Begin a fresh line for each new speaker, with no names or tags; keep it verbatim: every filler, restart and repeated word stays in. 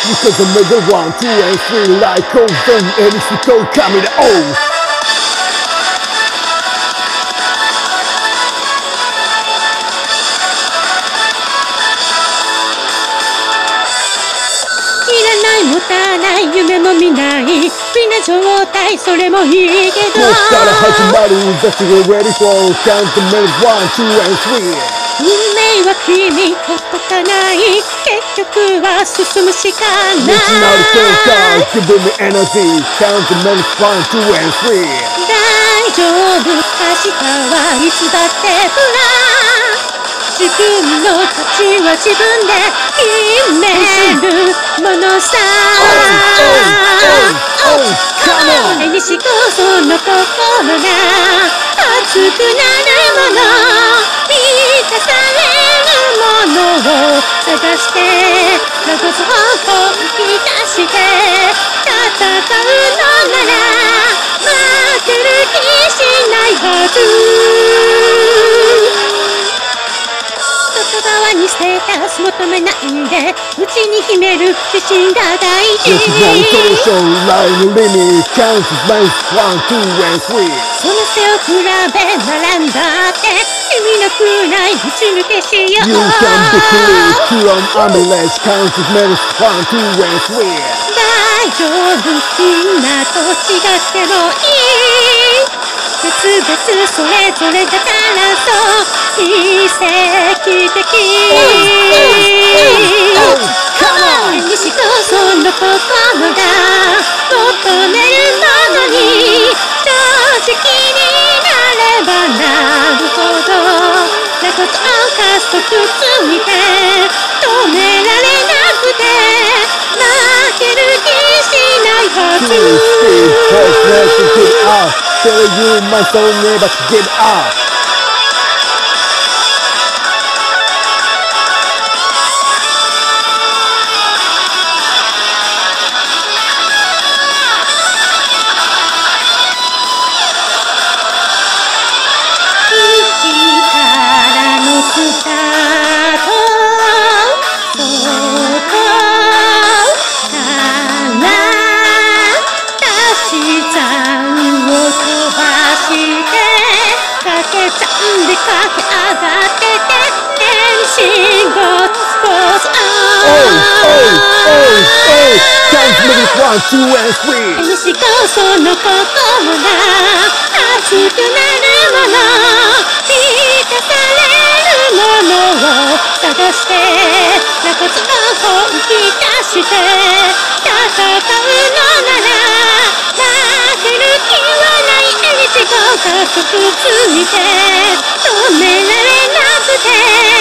because I made the one, two and three like ozone and it's the cold coming oh
持たない夢も見ないみんな状態それもいいけど
こっから始まる That's the ready for count the minutes one, two and three
運命は君ほっとかない結局は進むしかない
道なる展開 Give me energy count the minutes one, two and three
大丈夫明日はいつだってフラン自分の価値は自分で決めるものさ絵にしこその心が熱くなるもの満たされるものを探してロゴス方法引き出して戦うのなら負ける気しないはず外側にステータス求めないで内に秘める自信が大事
This is one solution line limit count the minutes one, two and three
その背を比べ並んだって意味のくない打ち抜けしよう
You can be clear to an ambulance count the minutes one, two and three
大丈夫みんなと違ってもいい別々それぞれだからそう奇跡的絵にしこその心が求めるものに正直になればなるほどなことを加速ついて止められなくて負ける気しないはず
Tell you my soul never give up 一からのスタートそこから足し算を飛ばしてかけ算で駆け上がってて天使ゴッツポーズone, two and three
天使こその心が熱くなるもの満たされるものを探してなこつを本気出して戦うのなら負ける気はない絵にしこ加速ついて止められなくて